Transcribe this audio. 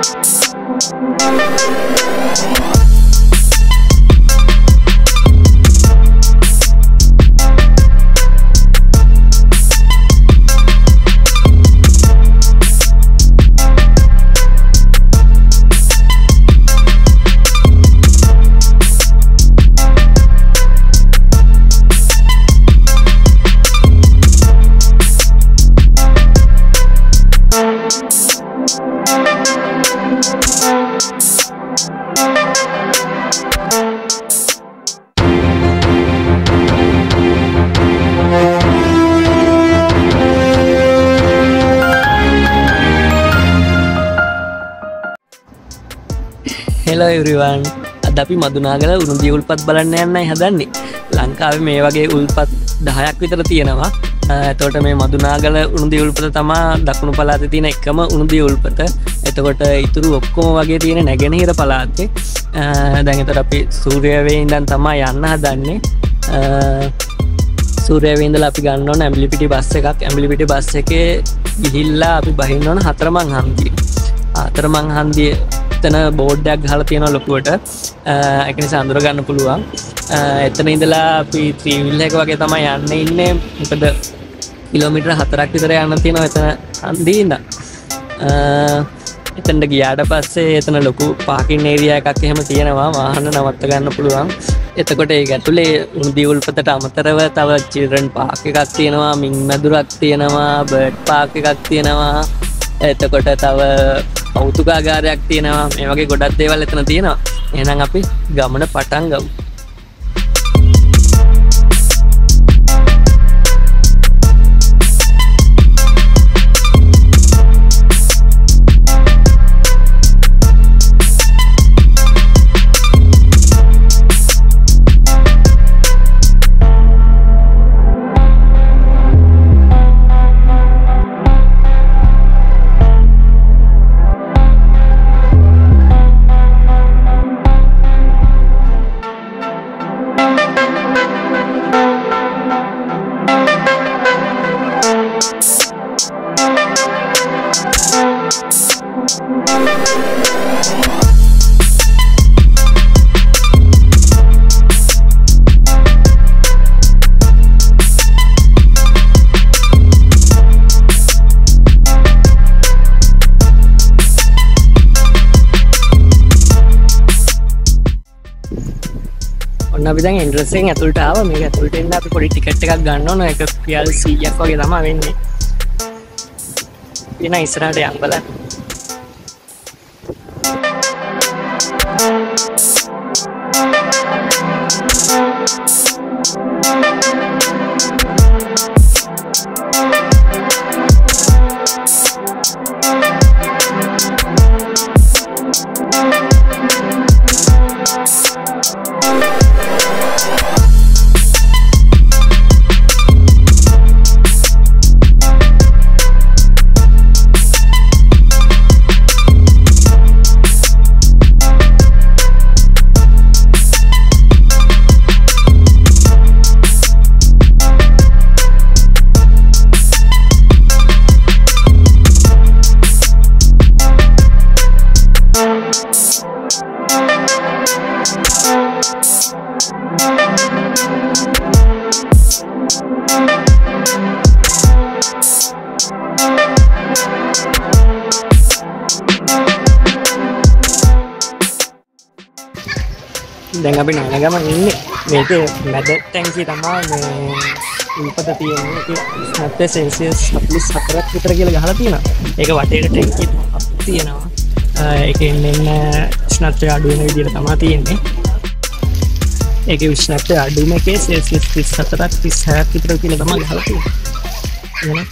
Hello everyone. අද අපි මදුනාගල උණුදිය උල්පත් බලන්න යන්නයි හදන්නේ. ලංකාවේ මේ වගේ උල්පත් 10ක් විතර තියෙනවා. එතකොට මේ මදුනාගල උණුදිය උල්පත තමයි දකුණු පළාතේ තියෙන එකම උණුදිය උල්පත. එතකොට ඊතුරු ඔක්කොම වගේ තියෙන නැගෙනහිර පළාතේ. දැන් එතකොට අපි සූර්යාවේ ඉඳන් තමයි යන්න හදන්නේ. සූර්යාවේ ඉඳලා අපි ගන්න ඕන ඇඹිලිපිටි බස් එකක්. ඇඹිලිපිටි බස් එකේ ගිහිල්ලා අපි බහින්න ඕන හතරමං හන්දිය. හතරමං හන්දිය එතන බෝඩ් එකක් ගහලා තියෙනවා ලොකුවට. ඒක නිසා අඳුර ගන්න පුළුවන්. එතන ඉඳලා අපි ත්‍රිවිල් එක වගේ තමයි යන්න ඉන්නේ. මොකද කිලෝමීටර් 4ක් විතර යන්න තියෙනවා එතන හන්දියේ ඉඳන්. එතනට ගියාට පස්සේ එතන ලොකු පාකින් ඒරියා එකක් එහෙම තියෙනවා. වාහන නවත්ත ගන්න පුළුවන්. එතකොට ඒක ඇතුලේ උණුදිය උල්පතට අමතරව තව චිල්ඩ්‍රන් පාක් එකක් තියෙනවා, මින් මැදුරක් තියෙනවා, බර්ඩ් පාක් එකක් තියෙනවා. එතකොට තව කෞතුකාගාරයක් තියෙනවා. මේ වගේ ගොඩක් දේවල් එතන තියෙනවා. එහෙනම් අපි ගමන පටන් ගමු. අපි දැන් එන්ට්‍රන්ස් එකෙන් ඇතුළට ආවා. මේක ඇතුළට එන්න අපි පොඩි ටිකට් එකක් ගන්න ඕන. ඒක රියල් 100ක් වගේ තමයි වෙන්නේ. එන ඉස්සරහට යන්න බලන්න. දැන් අපි නගම ඉන්නේ. මේකේ මැද ටැංකිය තමයි මේ උල්පත තියෙන්නේ. ඒක උෂ්ණත්වය සෙල්සියස් 44ක් විතර කියලා ගහලා තියෙනවා. ඒක වටේට ටැංකිය තුනක් තියෙනවා. ඒකෙන් එන්න උෂ්ණත්වය අඩු වෙන විදිහට තමයි තියෙන්නේ. ඒකේ උෂ්ණත්වය අඩුම එකේ සෙල්සියස් 34ක් 36ක් විතර කියලා තමයි ගහලා තියෙන්නේ.